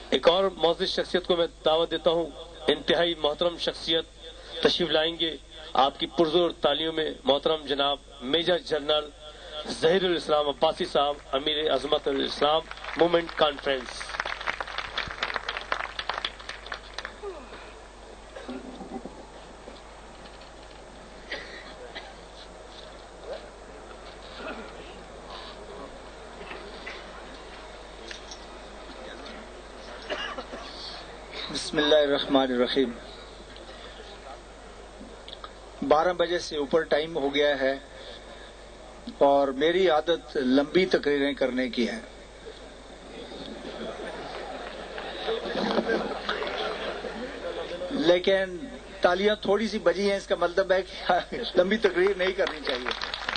ایک اور معزز شخصیت کو میں دعوت دیتا ہوں، انتہائی محترم شخصیت تشریف لائیں گے آپ کی پرزور تالیوں میں محترم جناب میجر جنرل ظہیر الاسلام عباسی صاحب، امیر عظمت الاسلام موومنٹ کانفرنس۔ بسم اللہ الرحمن الرحیم۔ 12 بجے سے اوپر ٹائم ہو گیا ہے اور میری عادت لمبی تقریریں کرنے کی ہے، لیکن تالیاں تھوڑی سی بجی ہیں، اس کا مطلب ہے کہ لمبی تقریر نہیں کرنی چاہیے۔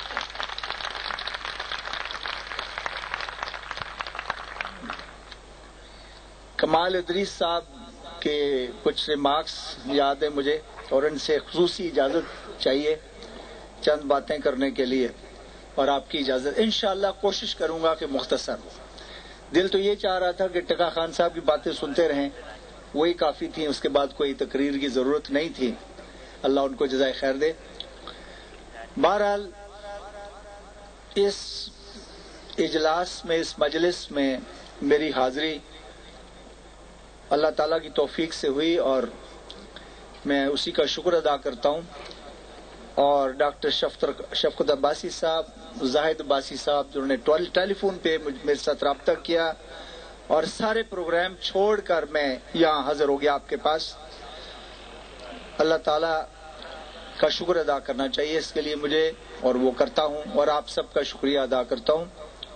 کمال ادریس صاحب کے کچھ ریمارکس یاد ہیں مجھے، اور ان سے خصوصی اجازت چاہیے چند باتیں کرنے کے لیے، اور آپ کی اجازت انشاءاللہ کوشش کروں گا کہ مختصر ہو۔ دل تو یہ چاہ رہا تھا کہ ٹکا خان صاحب کی باتیں سنتے رہیں، وہی کافی تھیں، اس کے بعد کوئی تقریر کی ضرورت نہیں تھی، اللہ ان کو جزائے خیر دے۔ بہرحال اس اجلاس میں، اس مجلس میں میری حاضری اللہ تعالیٰ کی توفیق سے ہوئی اور میں اسی کا شکر ادا کرتا ہوں، اور ڈاکٹر شفقت عباسی صاحب، زاہد عباسی صاحب جنہوں نے ٹیلی فون پہ میرے ساتھ رابطہ کیا اور سارے پروگرام چھوڑ کر میں یہاں حاضر ہو گیا آپ کے پاس، اللہ تعالیٰ کا شکر ادا کرنا چاہیے اس کے لیے مجھے، اور وہ کرتا ہوں، اور آپ سب کا شکریہ ادا کرتا ہوں۔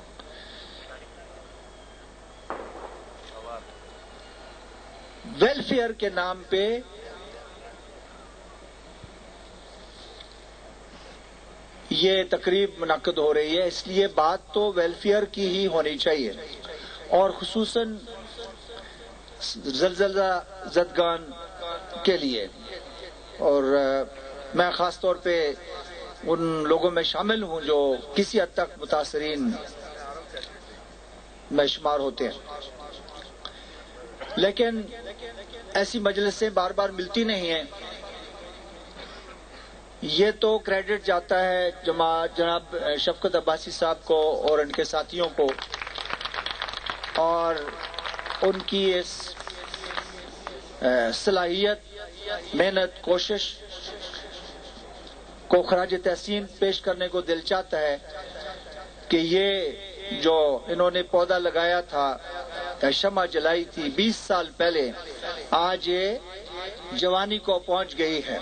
ویلفیئر کے نام پہ یہ تقریب منعقد ہو رہی ہے، اس لیے بات تو ویلفیئر کی ہی ہونی چاہیے، اور خصوصاً زلزلہ زدگان کے لیے، اور میں خاص طور پہ ان لوگوں میں شامل ہوں جو کسی حد تک متاثرین میں شمار ہوتے ہیں، لیکن ایسی مجلسیں بار بار ملتی نہیں ہیں۔ یہ تو کریڈٹ جاتا ہے جناب شفقت عباسی صاحب کو اور ان کے ساتھیوں کو، اور ان کی اس صلاحیت، محنت، کوشش کو خراج تحسین پیش کرنے کو دل چاہتا ہے کہ یہ جو انہوں نے پودا لگایا تھا، شمع جلائی تھی 20 سال پہلے، آج یہ جوانی کو پہنچ گئی ہے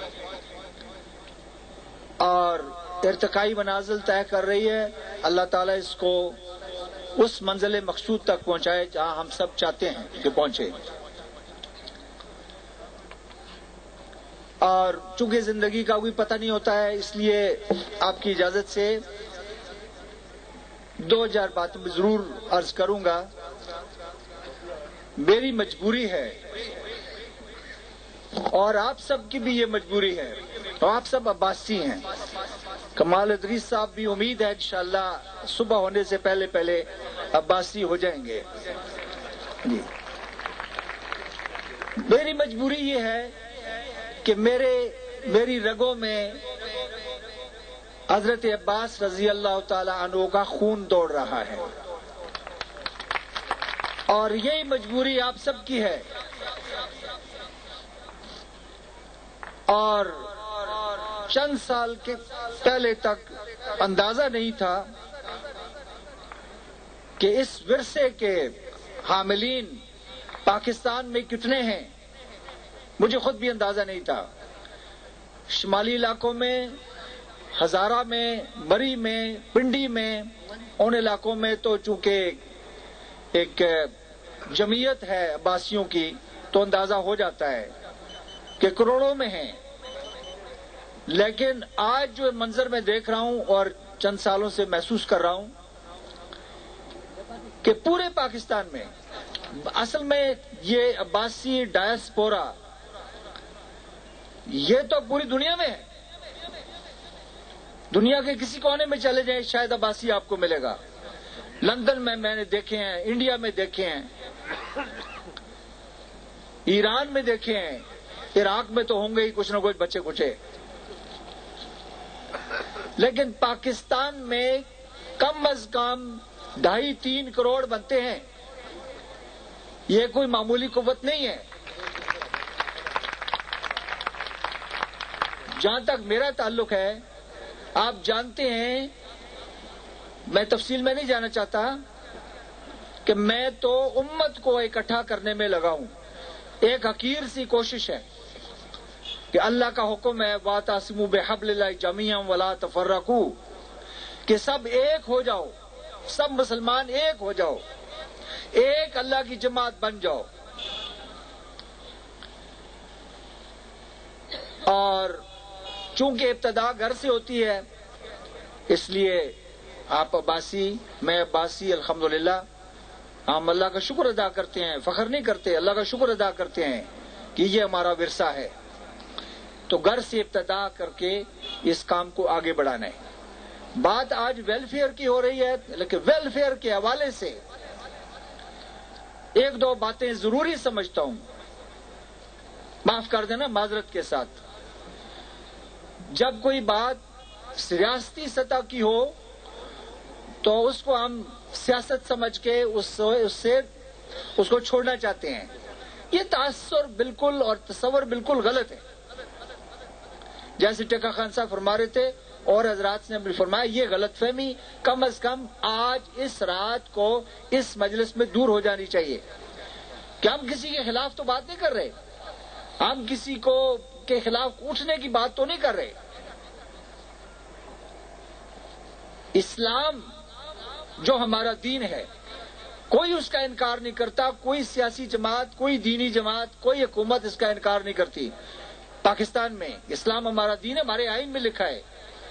اور ارتقائی منازل طے کر رہی ہے۔ اللہ تعالیٰ اس کو اس منزل مقصود تک پہنچائے جہاں ہم سب چاہتے ہیں کہ پہنچے۔ اور چونکہ زندگی کا کوئی پتہ نہیں ہوتا ہے، اس لیے آپ کی اجازت سے 2000 باتیں میں ضرور عرض کروں گا۔ میری مجبوری ہے اور آپ سب کی بھی یہ مجبوری ہے، اور آپ سب عباسی ہیں۔ کمال ادریس صاحب بھی امید ہے انشاءاللہ صبح ہونے سے پہلے پہلے عباسی ہو جائیں گے۔ جی، میری مجبوری یہ ہے کہ میری رگوں میں حضرت عباس رضی اللہ تعالی عنہ کا خون دوڑ رہا ہے، اور یہی مجبوری آپ سب کی ہے، اور چند سال کے پہلے تک اندازہ نہیں تھا کہ اس ورثے کے حاملین پاکستان میں کتنے ہیں، مجھے خود بھی اندازہ نہیں تھا۔ شمالی علاقوں میں، ہزارہ میں، مری میں، پنڈی میں، ان علاقوں میں تو چونکہ ایک جمعیت ہے عباسیوں کی، تو اندازہ ہو جاتا ہے کہ کروڑوں میں ہیں، لیکن آج جو منظر میں دیکھ رہا ہوں اور چند سالوں سے محسوس کر رہا ہوں کہ پورے پاکستان میں، اصل میں یہ عباسی ڈائسپورا یہ تو پوری دنیا میں ہے، دنیا کے کسی کونے میں چلے جائیں شاید عباسی آپ کو ملے گا۔ لندن میں نے دیکھے ہیں، انڈیا میں دیکھے ہیں، ایران میں دیکھیں، عراق میں تو ہوں گے ہی کچھ نہ کچھ بچے کچے، لیکن پاکستان میں کم از کم 2.5-3 کروڑ بنتے ہیں. یہ کوئی معمولی قوت نہیں ہے. جہاں تک میرا تعلق ہے، آپ جانتے ہیں، میں تفصیل میں نہیں جانا چاہتا کہ میں تو امت کو اکٹھا کرنے میں لگا ہوں. ایک حقیر سی کوشش ہے کہ اللہ کا حکم ہے وَاعْتَصِمُوا بِحَبْلِ اللَّهِ جَمِيعًا وَلَا تَفَرَّقُوا، کہ سب ایک ہو جاؤ، سب مسلمان ایک ہو جاؤ، ایک اللہ کی جماعت بن جاؤ. اور چونکہ ابتدا گھر سے ہوتی ہے، اس لیے آپ عباسی، میں عباسی، الحمدللہ ہم اللہ کا شکر ادا کرتے ہیں، فخر نہیں کرتے، اللہ کا شکر ادا کرتے ہیں کہ یہ ہمارا ورثہ ہے. تو گھر سے ابتدا کر کے اس کام کو آگے بڑھانا ہے. بات آج ویلفیئر کی ہو رہی ہے، لیکن ویلفیئر کے حوالے سے 1-2 باتیں ضروری سمجھتا ہوں. معاف کر دینا معذرت کے ساتھ. جب کوئی بات ریاستی سطح کی ہو تو اس کو ہم سیاست سمجھ کے اس کو چھوڑنا چاہتے ہیں. یہ تاثر بالکل اور تصور بالکل غلط ہے. جیسے ٹکا خان صاحب فرما رہے تھے اور حضرات نے بھی فرمایا، یہ غلط فہمی کم از کم آج اس رات کو اس مجلس میں دور ہو جانی چاہیے کہ ہم کسی کے خلاف تو بات نہیں کر رہے، ہم کسی کو کے خلاف اٹھنے کی بات تو نہیں کر رہے. اسلام جو ہمارا دین ہے، کوئی اس کا انکار نہیں کرتا، کوئی سیاسی جماعت، کوئی دینی جماعت، کوئی حکومت اس کا انکار نہیں کرتی. پاکستان میں اسلام ہمارا دین ہے، ہمارے آئین میں لکھا ہے.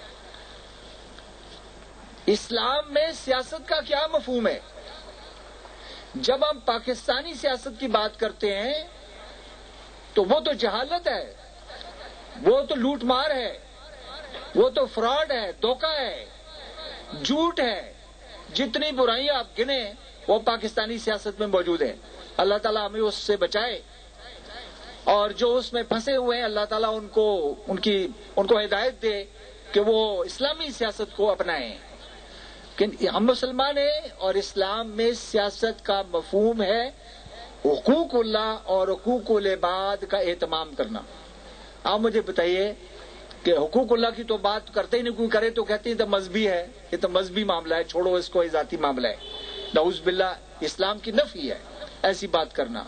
اسلام میں سیاست کا کیا مفہوم ہے؟ جب ہم پاکستانی سیاست کی بات کرتے ہیں تو وہ تو جہالت ہے، وہ تو لوٹ مار ہے، وہ تو فراڈ ہے، دھوکہ ہے، جھوٹ ہے. جتنی برائیاں آپ گنیں وہ پاکستانی سیاست میں موجود ہیں. اللہ تعالیٰ ہمیں اس سے بچائے، اور جو اس میں پھنسے ہوئے ہیں اللہ تعالیٰ ان کو ہدایت دے کہ وہ اسلامی سیاست کو اپنائیں. کہ ہم مسلمان ہیں اور اسلام میں سیاست کا مفہوم ہے حقوق اللہ اور حقوق العباد کا اہتمام کرنا. آپ مجھے بتائیے کہ حقوق اللہ کی تو بات کرتے ہی نہیں، کوئی کرے تو کہتے ہیں تو مذہبی ہے، یہ تو مذہبی معاملہ ہے، چھوڑو اس کو، یہ ذاتی معاملہ ہے. نعوذ باللہ، اسلام کی نفی ہے ایسی بات کرنا.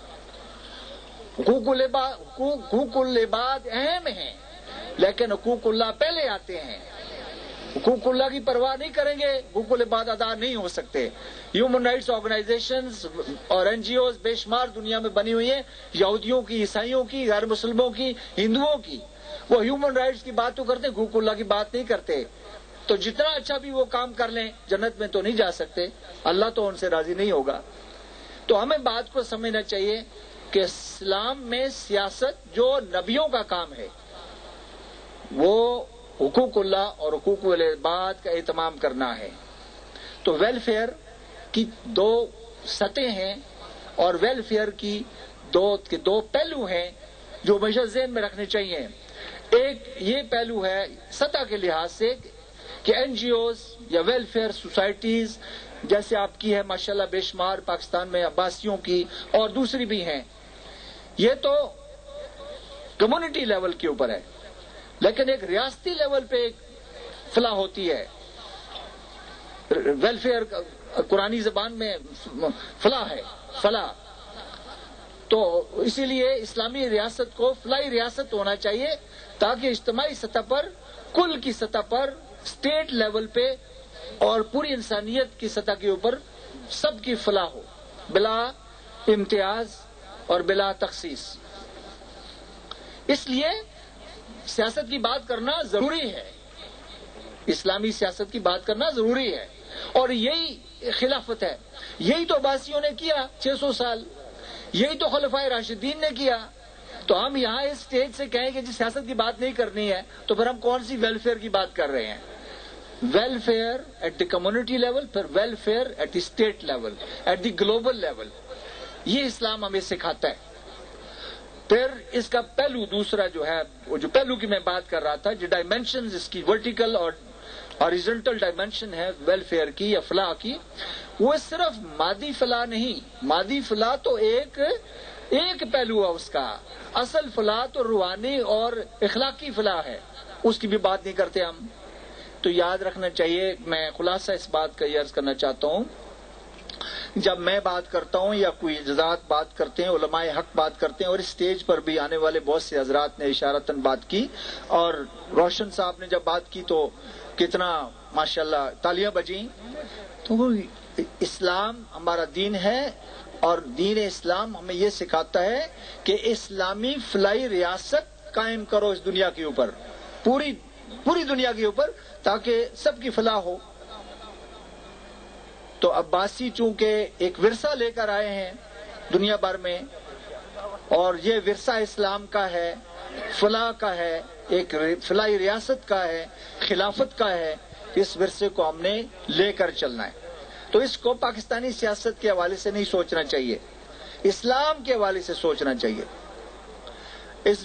حقوق العباد اہم ہیں لیکن حقوق اللہ پہلے آتے ہیں. حقوق اللہ کی پرواہ نہیں کریں گے، حقوق العباد ادا نہیں ہو سکتے. ہیومن رائٹس آرگنائزیشنز اور NGOs بے شمار دنیا میں بنی ہوئی ہیں، یہودیوں کی، عیسائیوں کی، غیر مسلموں کی، ہندوؤں کی. وہ ہیومن رائٹس کی بات تو کرتے ہیں، حقوق اللہ کی بات نہیں کرتے. تو جتنا اچھا بھی وہ کام کر لیں جنت میں تو نہیں جا سکتے، اللہ تو ان سے راضی نہیں ہوگا. تو ہمیں بات کو سمجھنا چاہیے کہ اسلام میں سیاست جو نبیوں کا کام ہے وہ حقوق اللہ اور حقوق العباد کا اہتمام کرنا ہے. تو ویلفیئر کی 2 سطحیں ہیں اور ویلفیئر کی دو پہلو ہیں جو ہمیشہ ذہن میں رکھنے چاہیے. ایک یہ پہلو ہے سطح کے لحاظ سے کہ NGOs یا ویلفیئر سوسائٹیز جیسے آپ کی ہے ماشاءاللہ بے شمار پاکستان میں عباسیوں کی اور دوسری بھی ہیں، یہ تو کمیونٹی لیول کے اوپر ہے. لیکن ایک ریاستی لیول پہ ایک فلاح ہوتی ہے. ویلفیئر قرآنی زبان میں فلاح ہے، فلاح. تو اسی لیے اسلامی ریاست کو فلاحی ریاست ہونا چاہیے تاکہ اجتماعی سطح پر، کل کی سطح پر، اسٹیٹ لیول پہ اور پوری انسانیت کی سطح کے اوپر سب کی فلاح ہو بلا امتیاز اور بلا تخصیص. اس لیے سیاست کی بات کرنا ضروری ہے، اسلامی سیاست کی بات کرنا ضروری ہے. اور یہی خلافت ہے، یہی تو عباسیوں نے کیا 600 سال، یہی تو خلفائے راشدین نے کیا. تو ہم یہاں اس اسٹیج سے کہیں کہ جی سیاست کی بات نہیں کرنی ہے تو پھر ہم کون سی ویلفیئر کی بات کر رہے ہیں؟ Welfare at the community level, پھر welfare at the state level, at the global level. یہ اسلام ہمیں سکھاتا ہے. پھر اس کا پہلو دوسرا جو ہے، وہ جو پہلو کی میں بات کر رہا تھا، جو ڈائمینشنز اس کی ورٹیکل اور ہاریزونٹل ڈائمینشن ہے ویلفیئر کی یا فلاح کی، وہ صرف مادی فلاح نہیں. مادی فلاح تو ایک پہلو ہے اس کا، اصل فلاح تو روحانی اور اخلاقی فلاح ہے، اس کی بھی بات نہیں کرتے ہم. تو یاد رکھنا چاہیے. میں خلاصہ اس بات کا یہ عرض کرنا چاہتا ہوں، جب میں بات کرتا ہوں یا کوئی جزات بات کرتے ہیں، علماء حق بات کرتے ہیں، اور اس سٹیج پر بھی آنے والے بہت سے حضرات نے اشارتاً بات کی، اور روشن صاحب نے جب بات کی تو کتنا ماشاءاللہ تالیاں بجیں. تو اسلام ہمارا دین ہے، اور دین اسلام ہمیں یہ سکھاتا ہے کہ اسلامی فلاحی ریاست قائم کرو اس دنیا کے اوپر، پوری دنیا کے اوپر، تاکہ سب کی فلاح ہو. تو عباسی چونکہ ایک ورثہ لے کر آئے ہیں دنیا بھر میں، اور یہ ورثہ اسلام کا ہے، فلاح کا ہے، ایک فلاحی ریاست کا ہے، خلافت کا ہے. اس ورثے کو ہم نے لے کر چلنا ہے. تو اس کو پاکستانی سیاست کے حوالے سے نہیں سوچنا چاہیے، اسلام کے حوالے سے سوچنا چاہیے، اس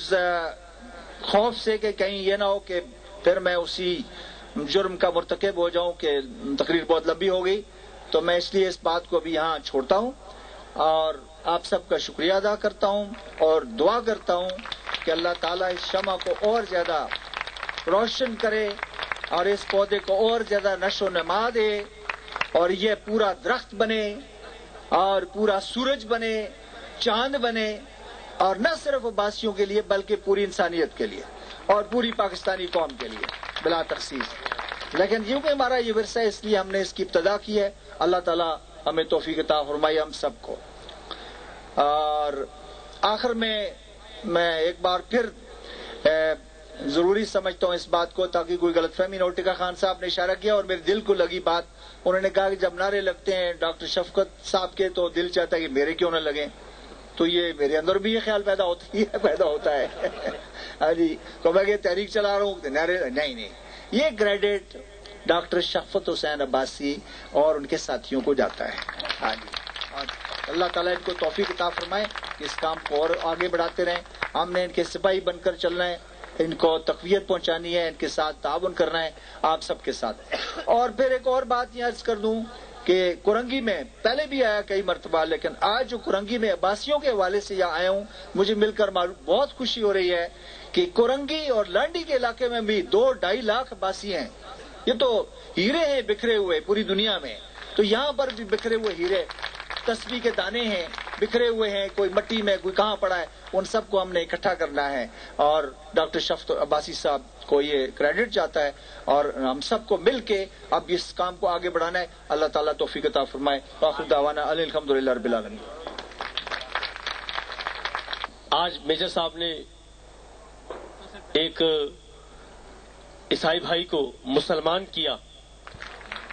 خوف سے کہ کہیں یہ نہ ہو کہ پھر میں اسی جرم کا مرتکب ہو جاؤں. کہ تقریر بہت لمبی ہو گئی، تو میں اس لیے اس بات کو بھی یہاں چھوڑتا ہوں، اور آپ سب کا شکریہ ادا کرتا ہوں، اور دعا کرتا ہوں کہ اللہ تعالیٰ اس شمع کو اور زیادہ روشن کرے، اور اس پودے کو اور زیادہ نشو و نما دے، اور یہ پورا درخت بنے، اور پورا سورج بنے، چاند بنے، اور نہ صرف عباسیوں کے لیے بلکہ پوری انسانیت کے لیے اور پوری پاکستانی قوم کے لیے بلا تخصیص. لیکن کیونکہ ہمارا یہ ورثہ ہے، اس لیے ہم نے اس کی ابتدا کی ہے. اللہ تعالیٰ ہمیں توفیق عطا فرمائے ہم سب کو. اور آخر میں ایک بار پھر ضروری سمجھتا ہوں اس بات کو، تاکہ کوئی غلط فہمی نہ ہو. ٹکا خان صاحب نے اشارہ کیا اور میرے دل کو لگی بات. انہوں نے کہا کہ جب نعرے لگتے ہیں ڈاکٹر شفقت صاحب کے تو دل چاہتا ہے کہ میرے کیوں نہ لگیں. تو یہ میرے اندر بھی یہ خیال پیدا ہوتا ہے ہاں جی، تو میں یہ تحریک چلا رہا ہوں نعرے نہیں، یہ کریڈٹ ڈاکٹر شفقت حسین عباسی اور ان کے ساتھیوں کو جاتا ہے. ہاں جی، اور اللہ تعالیٰ ان کو توفیق عطا فرمائے کہ اس کام کو اور آگے بڑھاتے رہیں. ہم نے ان کے سپاہی بن کر چلنا ہے، ان کو تقویت پہنچانی ہے، ان کے ساتھ تعاون کرنا ہے آپ سب کے ساتھ. اور پھر ایک اور بات یہ عرض کر دوں کہ کرنگی میں پہلے بھی آیا کئی مرتبہ، لیکن آج جو کرنگی میں عباسیوں کے حوالے سے یہاں آیا ہوں، مجھے مل کر بہت خوشی ہو رہی ہے کہ کرنگی اور لانڈی کے علاقے میں بھی 2-2.5 لاکھ عباسی ہیں. یہ تو ہیرے ہیں بکھرے ہوئے پوری دنیا میں، تو یہاں پر بھی بکھرے ہوئے ہیرے، تسبیح کے دانے ہیں بکھرے ہوئے ہیں، کوئی مٹی میں کوئی کہاں پڑا ہے، ان سب کو ہم نے اکٹھا کرنا ہے. اور ڈاکٹر شفقت عباسی صاحب کو یہ کریڈٹ جاتا ہے، اور ہم سب کو مل کے اب اس کام کو آگے بڑھانا ہے. اللہ تعالیٰ توفیق عطا فرمائے. آخر دعوانا الحمدللہ رب العالمین. آج میجر صاحب نے ایک عیسائی بھائی کو مسلمان کیا،